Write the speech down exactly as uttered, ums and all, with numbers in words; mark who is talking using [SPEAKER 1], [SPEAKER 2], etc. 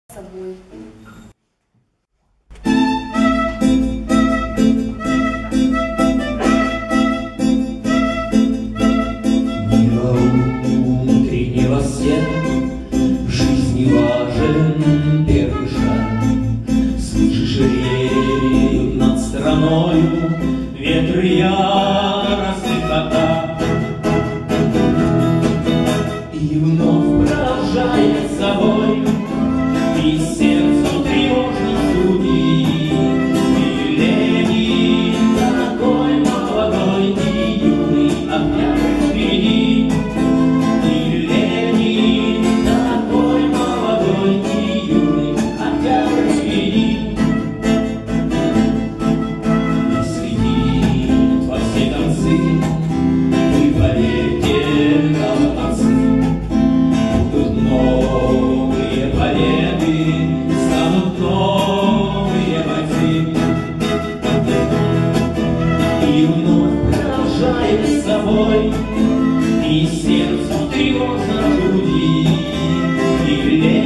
[SPEAKER 1] собой.
[SPEAKER 2] Небо утреннего света, в жизни важен первый шаг. Слышишь, реют над страною ветры яростных атак. И вновь поражает собой и сердцу тревожных груди. И Ленин такой молодой и юный, октябрь впереди. И Ленин такой молодой и юный, октябрь впереди. И среди во все концы, вы поверьте, молодцы, будут новые победы, станут новые бойцы. И вновь продолжает с собой и сердцу тревожно в груди. И